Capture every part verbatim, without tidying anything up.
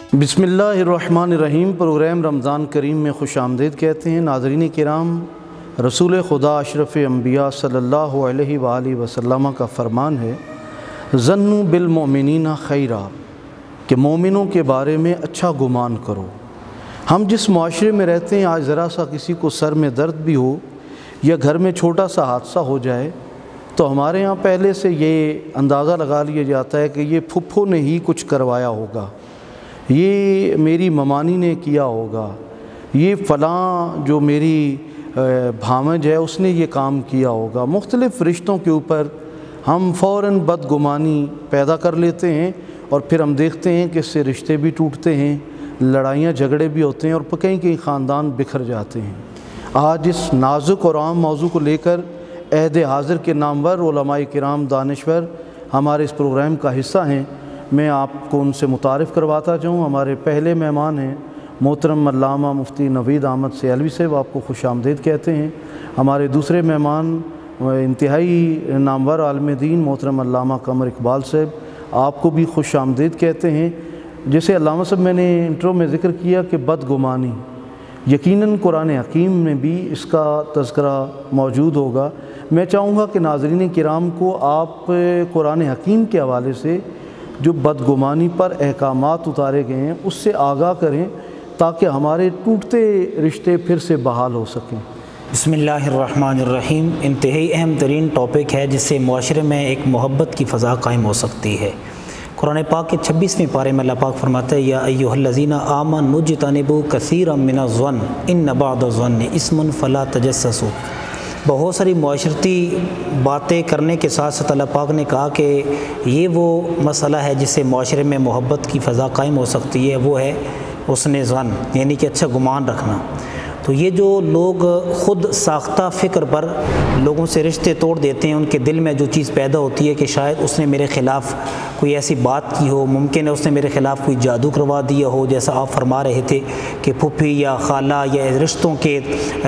बिस्मिल्लाहिर्रहमानिर्रहीम। प्रोग्राम रमज़ान करीम में खुश आमदीद कहते हैं। नाज़रीन किराम, रसूल खुदा अशरफ़ अंबिया सल्लल्लाहु अलैहि वालैहि वसल्लम का फ़रमान है, ज़न्नु बिल मोमिनीना खैरा, कि मोमिनों के बारे में अच्छा गुमान करो। हम जिस माशरे में रहते हैं, आज ज़रा सा किसी को सर में दर्द भी हो या घर में छोटा सा हादसा हो जाए तो हमारे यहाँ पहले से ये अंदाज़ा लगा लिया जाता है कि ये फुफ्फो ने ही कुछ करवाया होगा, ये मेरी ममानी ने किया होगा, ये फ़लाँ जो मेरी भामज है उसने ये काम किया होगा। मुख्तलिफ़ रिश्तों के ऊपर हम फ़ौरन बदगुमानी पैदा कर लेते हैं और फिर हम देखते हैं कि इससे रिश्ते भी टूटते हैं, लड़ाइयाँ झगड़े भी होते हैं और कहीं कहीं ख़ानदान बिखर जाते हैं। आज इस नाजुक और आम मौजू को लेकर अहद हाज़िर के नामवर उलमाए किराम दानिश्वर हमारे इस प्रोग्राम का हिस्सा हैं। मैं आपको उनसे मुतारिफ़ करवाता जाऊँ। हमारे पहले मेहमान हैं मोहतरम अल्लामा मुफ्ती नवीद अहमद सियालवी साहब, आपको खुश आमदीद कहते हैं। हमारे दूसरे मेहमान इंतहाई नामवर आलिम दीन मोहतरम अल्लामा कमर इकबाल साहब, आपको भी खुश आमदीद कहते हैं। जैसे अल्लामा साहब मैंने इंट्रो में ज़िक्र किया कि बदगुमानी, यकीनन कुरान हकीम में भी इसका तज़किरा मौजूद होगा। मैं चाहूँगा कि नाज़रीन किराम को आप कुरान हकीम के हवाले से जो बदगुमानी पर अहकामात उतारे गए हैं उससे आगाह करें ताकि हमारे टूटते रिश्ते फिर से बहाल हो सकें। बिस्मिल्लाहिर्रहमानिर्रहीम। इंतहाई अहम तरीन टॉपिक है जिससे मुआशरे में एक मोहब्बत की फ़ज़ा कायम हो सकती है। कुरान पाक के छब्बीसवें पारे में अल्लाह पाक फरमाता है, या अय्युहल्लज़ीना आमनू इज्तनिबू कसीरम मिनज़्ज़न्न इन्न बअदज़्ज़न्नि इस्मुन फ़ला तजस्ससू। बहुत सारी मुआशरती बातें करने के साथ साथ अल्लाह पाक ने कहा कि ये वो मसला है जिससे मुआशरे में मोहब्बत की फ़ज़ा कायम हो सकती है, वो है हुस्न ज़न, यानी कि अच्छा गुमान रखना। तो ये जो लोग ख़ुद साख्ता फ़िक्र पर लोगों से रिश्ते तोड़ देते हैं, उनके दिल में जो चीज़ पैदा होती है कि शायद उसने मेरे ख़िलाफ़ कोई ऐसी बात की हो, मुमकिन है उसने मेरे ख़िलाफ़ कोई जादू करवा दिया हो, जैसा आप फरमा रहे थे कि फूफी या खाला या रिश्तों के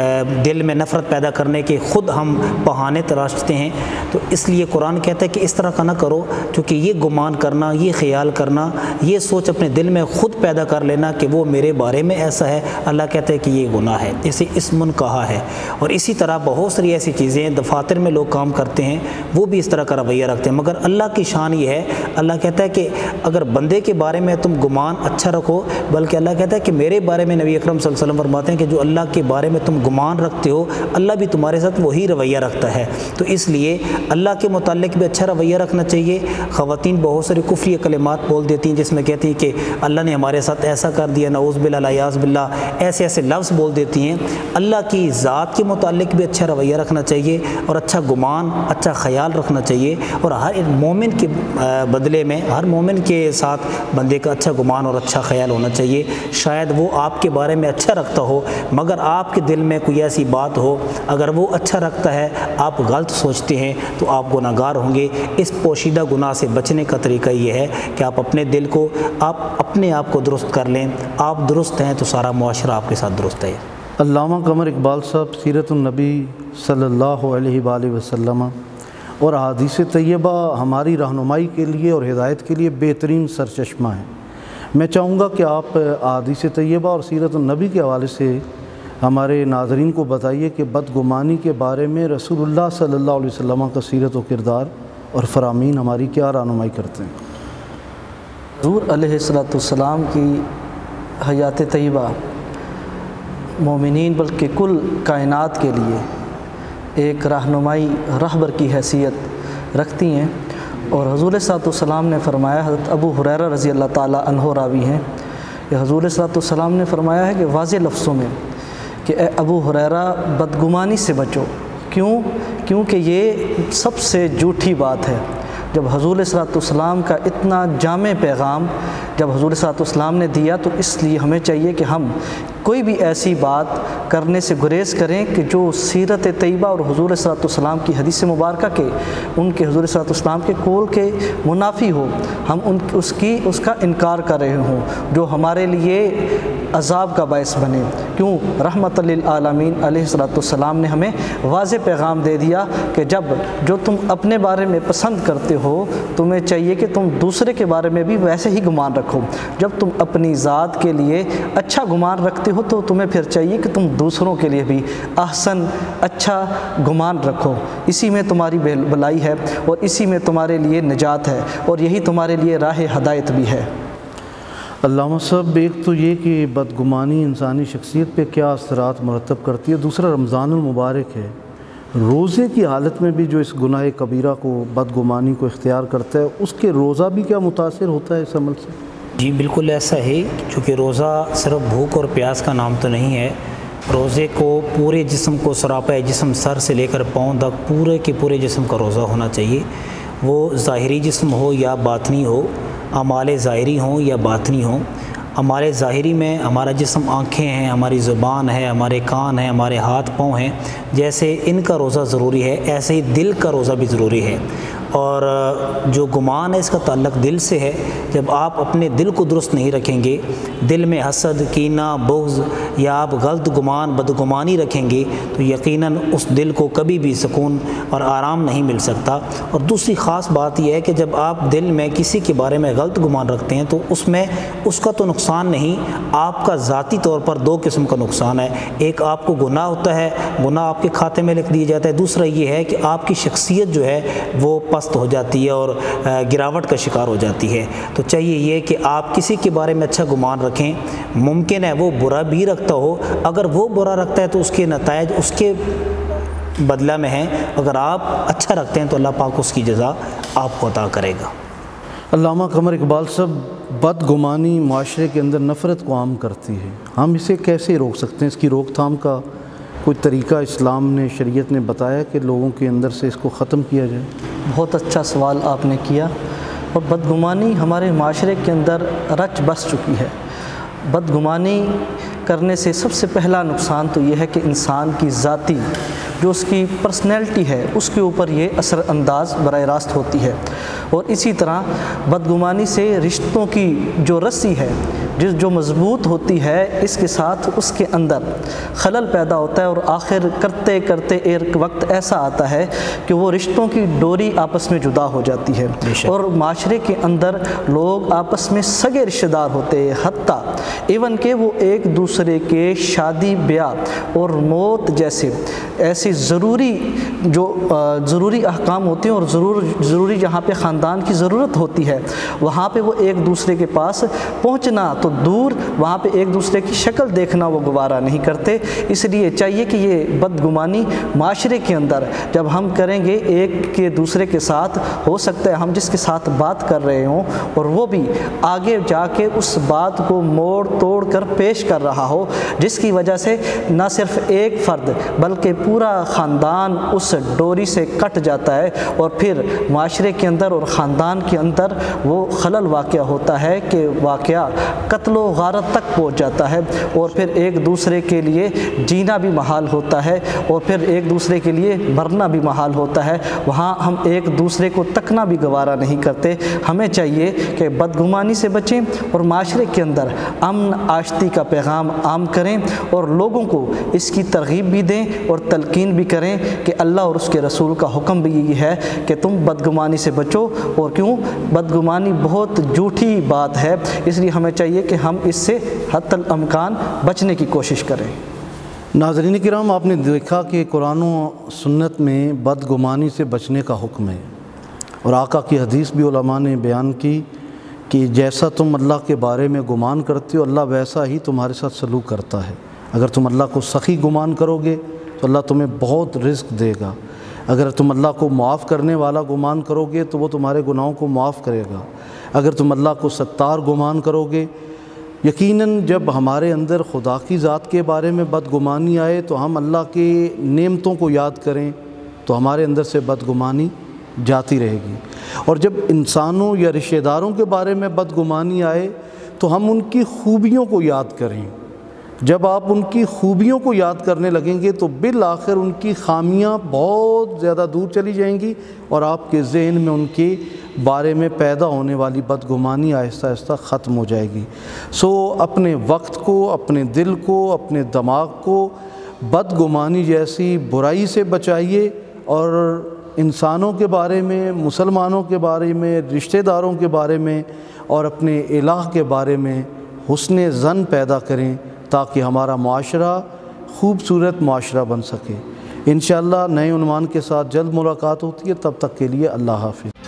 दिल में नफ़रत पैदा करने के ख़ुद हम बहाने तराशते हैं। तो इसलिए कुरान कहता है कि इस तरह का ना करो, क्योंकि ये गुमान करना, ये ख़्याल करना, ये सोच अपने दिल में ख़ुद पैदा कर लेना कि वो मेरे बारे में ऐसा है, अल्लाह कहता है कि ये गुनाह है, इसे इस्मुन कहा है। और इसी तरह बहुत सारी ऐसी चीज़ें दफातर में लोग काम करते हैं, वो भी इस तरह का रवैया रखते हैं। मगर अल्लाह की शान ये है, अल्लाह कहता है कि अगर बंदे के बारे में तुम गुमान अच्छा रखो, बल्कि अल्लाह कहता है कि मेरे बारे में नबी अकरम सल्लल्लाहु अलैहि वसल्लम फरमाते हैं कि जो अल्लाह के बारे में तुम गुमान रखते हो, अल्लाह भी तुम्हारे साथ वही रवैया रखता है। तो इसलिए अल्लाह के मुताल्लिक़ भी अच्छा रवैया रखना चाहिए। ख़वातीन बहुत सारी कुफ्री कलिमात बोल देती हैं जिसमें कहती हैं कि अल्लाह ने हमारे साथ ऐसा कर दिया, नऊज़ बिल्लाह याज़ बिल्लाह, ऐसे ऐसे लफ्ज़ बोल देती हैं। अल्लाह की ज़ात के मुताल्लिक़ भी अच्छा रवैया रखना चाहिए और अच्छा गुमान, अच्छा ख़याल रखना चाहिए। और हर एक मोमिन के बदले में, हर मोमिन के साथ बंदे का अच्छा गुमान और अच्छा ख्याल होना चाहिए। शायद वो आपके बारे में अच्छा रखता हो, मगर आपके दिल में कोई ऐसी बात हो, अगर वो अच्छा रखता है, आप गलत सोचते हैं, तो आप गुनाहगार होंगे। इस पोशीदा गुनाह से बचने का तरीका ये है कि आप अपने दिल को, आप अपने आप को दुरुस्त कर लें। आप दुरुस्त हैं तो सारा मुआशरा आपके साथ दुरुस्त है। अल्लामा कमर इकबाल साहब सीरतुन नबी सल्लल्लाहु अलैहि वसल्लम और अहादीस तैयबा हमारी रहनुमाई के लिए और हिदायत के लिए बेहतरीन सरचश्मा है। मैं चाहूँगा कि आप अहादीस तैयबा और सीरतुन नबी के हवाले से हमारे नाज़रीन को बताइए कि बदगुमानी के बारे में रसूलुल्लाह सल्लल्लाहु अलैहि वसल्लम का सीरत व किरदार और फ़रामीन हमारी क्या रहनुमाई करते हैं। हुज़ूर अलैहिस्सलातु वस्सलाम की हयात तैयबा मोमिनीन बल्कि कुल कायनात के लिए एक रहनुमाई, रहबर की हैसियत रखती हैं। और हुज़ूर सल्लल्लाहु अलैहि वसल्लम ने फ़रमाया, हज़रत अबू हुरैरा रज़ी अल्लाह ताला अन्हु रावी हैं, कि हुज़ूर सल्लल्लाहु अलैहि वसल्लम ने फ़रमाया है कि वाज़ेह लफ्ज़ों में कि ए अबू हुरैरा बदगुमानी से बचो। क्यों? क्योंकि ये सबसे झूठी बात है। जब हुज़ूर सल्लल्लाहु अलैहि वसल्लम का इतना जामे पैगाम जब हुज़ूर सल्लल्लाहु अलैहि वसल्लम ने दिया, तो इसलिए हमें चाहिए कि हम کوئی بھی ایسی بات کرنے سے گریز کریں کہ جو سیرت طیبہ اور حضور صلی اللہ علیہ وسلم کی حدیث مبارکہ کے ان کے حضور صلی اللہ علیہ وسلم کے قول کے منافی ہو، ہم ان اس کی اس کا انکار کر رہے ہوں، جو ہمارے لیے عذاب کا باعث بنے۔ کیوں؟ رحمت للعالمین علیہ الصلوۃ والسلام نے ہمیں واضح پیغام دے دیا کہ جب جو تم اپنے بارے میں پسند کرتے ہو تمہیں چاہیے کہ تم دوسرے کے بارے میں بھی ویسے ہی گمان رکھو۔ جب تم اپنی ذات کے لیے اچھا گمان رکھتے ہو تو تمہیں پھر چاہیے کہ تم دوسروں کے لیے بھی احسن اچھا گمان رکھو۔ اسی میں تمہاری بھلائی ہے اور اسی میں تمہارے لیے نجات ہے اور یہی تمہارے لیے راہ ہدایت بھی ہے۔ علامہ صاحب، ایک تو یہ کہ بدگمانی انسانی شخصیت پہ کیا اثرات مرتب کرتی ہے، دوسرا رمضان المبارک ہے، روزے کی حالت میں بھی جو اس گناہ کبیرہ کو بدگمانی کو اختیار کرتا ہے اس کے روزہ بھی کیا متاثر ہوتا ہے اس عمل سے؟ جی بالکل ایسا ہے، چونکہ روزہ صرف بھوک اور پیاس کا نام تو نہیں ہے، روزے کو پورے جسم کو سراپا جسم سر سے لے کر پاؤں تک پورے کے پورے جسم کا روزہ ہونا چاہیے، وہ ظاہری جسم ہو یا باطنی ہو، اعمال ظاہری ہوں یا باطنی ہوں۔ ہمارے ظاہری میں ہمارا جسم آنکھیں ہیں، ہماری زبان ہے، ہمارے کان ہیں، ہمارے ہاتھ پاؤں ہیں، جیسے ان کا روزہ ضروری ہے ایسے ہی دل کا روزہ بھی ضروری ہے۔ اور جو گمان ہے اس کا تعلق دل سے ہے۔ جب آپ اپنے دل کو درست نہیں رکھیں گے، دل میں حسد، کینہ، بغض یا آپ غلط گمان بدگمانی رکھیں گے تو یقیناً اس دل کو کبھی بھی سکون اور آرام نہیں مل سکتا۔ اور دوسری خاص بات یہ ہے کہ جب آپ دل میں کسی کے بارے میں غلط گمان رکھتے ہیں تو اس میں اس کا تو نقصان نہیں، آپ کا ذاتی طور پر دو قسم کا نقصان ہے۔ ایک آپ کو گناہ ہوتا ہے، گناہ آپ کے کھاتے میں لکھ دیا جاتا ہے، دوسرا یہ ہے کہ آپ کی شخصیت جو ہے وہ پست ہو جاتی ہے اور گراوٹ کا شکار ہو جاتی ہے۔ تو چاہیے یہ کہ آپ کسی کے بارے میں اچھا گمان رکھیں، ممکن ہے وہ برا بھی رکھتا ہو، اگر وہ برا رکھتا ہے تو اس کے نتائج اس کے بدلہ میں ہیں، اگر آپ اچھا رکھتے ہیں تو اللہ پاک اس کی جزا آپ کو عطا کرے گا۔ علامہ قمر اقبال صاحب، بدگمانی معاشرے کے اندر نفرت کو عام کرتی ہے، ہم اسے کیسے روک سکتے ہیں؟ اس کی روک تھام کا کوئی طریقہ اسلام نے، شریعت نے بتایا کہ لوگوں کے اندر سے اس کو ختم کیا جائے؟ بہت اچھا سوال آپ نے کیا، اور بدگمانی ہمارے معاشرے کے اندر رچ بس چکی ہے۔ بدگمانی کرنے سے سب سے پہلا نقصان تو یہ ہے کہ انسان کی ذاتی جو اس کی پرسنالٹی ہے اس کے اوپر یہ اثر انداز براہ راست ہوتی ہے، اور اسی طرح بدگمانی سے رشتوں کی جو رسی ہے جس جو مضبوط ہوتی ہے اس کے ساتھ اس کے اندر خلل پیدا ہوتا ہے، اور آخر کرتے کرتے ایک وقت ایسا آتا ہے کہ وہ رشتوں کی ڈوری آپس میں جدا ہو جاتی ہے، اور معاشرے کے اندر لوگ آپس میں سگے رشتہ دار ہوتے ہیں، حتیٰ ایون کہ وہ ایک دوسرے کے شادی بیاہ اور موت جیسے ایسے ضروری جو ضروری احکام ہوتے ہیں اور ضرور ضروری جہاں پہ خاندان کی ضرورت ہوتی ہے وہاں پہ وہ ایک دوسرے کے پاس پہنچنا تو دور، وہاں پہ ایک دوسرے کی شکل دیکھنا وہ گوارہ نہیں کرتے۔ اس لیے چاہیے کہ یہ بدگمانی معاشرے کے اندر جب ہم کریں گے، ایک کے دوسرے کے ساتھ ہو سکتا ہے ہم جس کے ساتھ بات کر رہے ہوں اور وہ بھی آگے جا کے اس بات کو موڑ توڑ کر پیش کر رہا ہو، جس کی وجہ سے نہ صرف ایک فرد بلکہ پورا خاندان اس ڈوری سے کٹ جاتا ہے، اور پھر معاشرے کے اندر اور خاندان کے اندر وہ خلل واقع ہوتا ہے کہ واقعہ قتل و غارت تک پہنچ جاتا ہے، اور پھر ایک دوسرے کے لیے جینا بھی محال ہوتا ہے، اور پھر ایک دوسرے کے لیے مرنا بھی محال ہوتا ہے، وہاں ہم ایک دوسرے کو تکنا بھی گوارہ نہیں کرتے۔ ہمیں چاہیے کہ بدگمانی سے بچیں اور معاشرے کے اندر امن آشتی کا پیغام عام کریں، اور لوگوں کو اس کی ترغیب بھی دیں اور تلقین بھی کریں کہ اللہ اور اس کے رسول کا حکم بھی یہی ہے کہ تم بدگمانی سے بچو، اور کیوں بدگمانی بہت جھوٹی بات ہے، اس لیے ہمیں چاہیے کہ ہم اس سے حتی الامکان بچنے کی کوشش کریں۔ ناظرین کرام، آپ نے دیکھا کہ قرآن و سنت میں بدگمانی سے بچنے کا حکم ہے، اور آقا کی حدیث بھی علماء نے بیان کی کہ جیسا تم اللہ کے بارے میں گمان کرتے ہو اللہ ویسا ہی تمہارے ساتھ سلوک کرتا ہے۔ اگر تم اللہ کو سخی گمان کرو گے تو اللہ تمہیں بہت رزق دے گا، اگر تم اللہ کو معاف کرنے والا گمان کرو گے تو وہ تمہارے گناہوں کو معاف کرے گا، اگر تم اللہ کو ستار گمان کرو گے۔ یقیناً جب ہمارے اندر خدا کی ذات کے بارے میں بدگمانی آئے تو ہم اللہ کے نعمتوں کو یاد کریں تو ہمارے اندر سے بدگمانی جاتی رہے گی، اور جب انسانوں یا رشتہ داروں کے بارے میں بدگمانی آئے تو ہم ان کی خوبیوں کو یاد کریں جب آپ ان کی خوبیوں کو یاد کرنے لگیں گے تو بالآخر ان کی خامیاں بہت زیادہ دور چلی جائیں گی اور آپ کے ذہن میں ان کے بارے میں پیدا ہونے والی بدگمانی آہستہ آہستہ ختم ہو جائے گی۔ سو اپنے وقت کو، اپنے دل کو، اپنے دماغ کو بدگمانی جیسی برائی سے بچائیے، اور انسانوں کے بارے میں، مسلمانوں کے بارے میں، رشتہ داروں کے بارے میں اور اپنے الہ کے بارے میں حسن ظن پیدا کریں تاکہ ہمارا معاشرہ خوبصورت معاشرہ بن سکے۔ انشاءاللہ نئے عنوان کے ساتھ جلد ملاقات ہوتی ہے، تب تک کے لیے اللہ حافظ۔